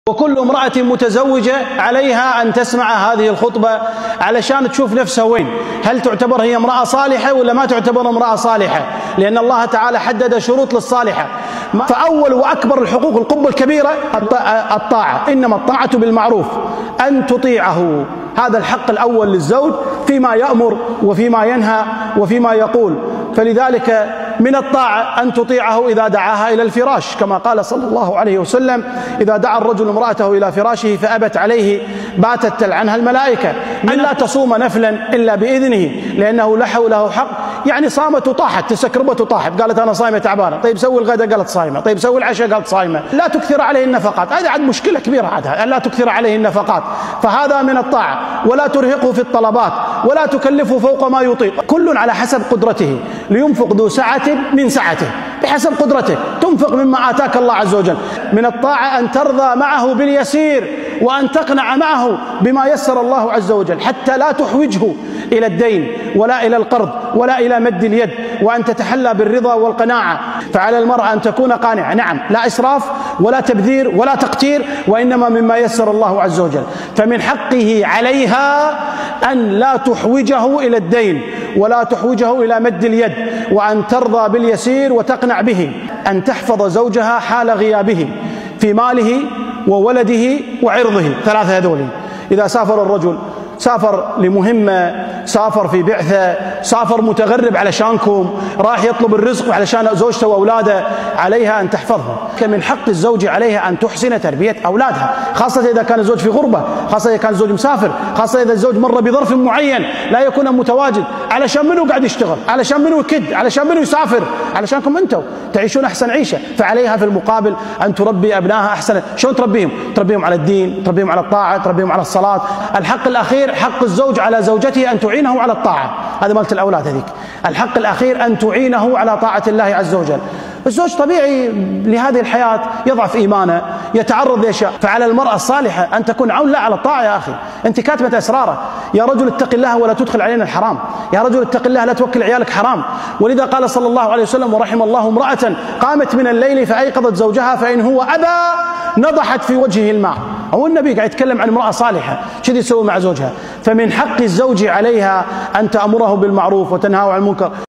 وكل امرأة متزوجة عليها أن تسمع هذه الخطبة علشان تشوف نفسها وين، هل تعتبر هي امرأة صالحة ولا ما تعتبر امرأة صالحة؟ لأن الله تعالى حدد شروط للصالحة. فأول وأكبر الحقوق، القبة الكبيرة، الطاعة. إنما الطاعة بالمعروف، أن تطيعه، هذا الحق الأول للزوج فيما يأمر وفيما ينهى وفيما يقول. فلذلك من الطاعة أن تطيعه إذا دعاها إلى الفراش، كما قال صلى الله عليه وسلم: إذا دعا الرجل امرأته إلى فراشه فأبت عليه باتت تلعنها الملائكة. من لا تصوم نفلا إلا بإذنه، لأنه له حق. يعني صامت وطاحت، تسكربت وطاحت، قالت أنا صايمة تعبانة، طيب سوي الغداء، قالت صايمة، طيب سوي العشاء، قالت صايمة. لا تكثر عليه النفقات، هذا عاد مشكلة كبيرة، عاد لا تكثر عليه النفقات، فهذا من الطاعة. ولا ترهقه في الطلبات، ولا تكلفه فوق ما يطيق، كل على حسب قدرته، لينفق ذو سعة من سعته، بحسب قدرته تنفق مما آتاك الله عز وجل. من الطاعة أن ترضى معه باليسير، وأن تقنع معه بما يسر الله عز وجل، حتى لا تحوجه إلى الدين ولا إلى القرض ولا إلى مد اليد، وأن تتحلى بالرضا والقناعة. فعلى المرأة أن تكون قانعة، نعم، لا إسراف ولا تبذير ولا تقتير، وإنما مما يسر الله عز وجل. فمن حقه عليها أن لا تحوجه إلى الدين ولا تحوجه إلى مد اليد، وأن ترضى باليسير وتقنع به. أن تحفظ زوجها حال غيابه في ماله وولده وعرضه، ثلاثة هذول. إذا سافر الرجل، سافر لمهمة، سافر في بعثة، سافر متغرب علشانكم، راح يطلب الرزق علشان زوجته وأولاده، عليها أن تحفظهم. من حق الزوج عليها أن تحسن تربية أولادها، خاصة إذا كان الزوج في غربة، خاصة إذا كان الزوج مسافر، خاصة إذا الزوج مر بظرف معين لا يكون متواجد. علشان منو قاعد يشتغل؟ علشان منو يكد؟ علشان منو يسافر؟ علشانكم أنتم تعيشون أحسن عيشة. فعليها في المقابل أن تربي أبنائها أحسن. شلون تربيهم؟ تربيهم على الدين، تربيهم على الطاعة، تربيهم على الصلاة. الحق الأخير حق الزوج على زوجته أن تعينه على الطاعة، هذا مالت الأولاد هذيك. الحق الأخير أن تعينه على طاعة الله عز وجل. الزوج طبيعي لهذه الحياة يضعف إيمانه، يتعرض لأشياء. فعلى المرأة الصالحة أن تكون عون لا على الطاعة. يا أخي أنت كاتمة أسراره، يا رجل اتق الله ولا تدخل علينا الحرام، يا رجل اتق الله لا توكل عيالك حرام. ولذا قال صلى الله عليه وسلم: ورحم الله امرأة قامت من الليل فأيقظت زوجها فإن هو أبى نضحت في وجهه الماء. هو النبي قاعد يتكلم عن امرأة صالحة كذي يسوي مع زوجها. فمن حق الزوج عليها أن تأمره بالمعروف وتنهاه عن المنكر.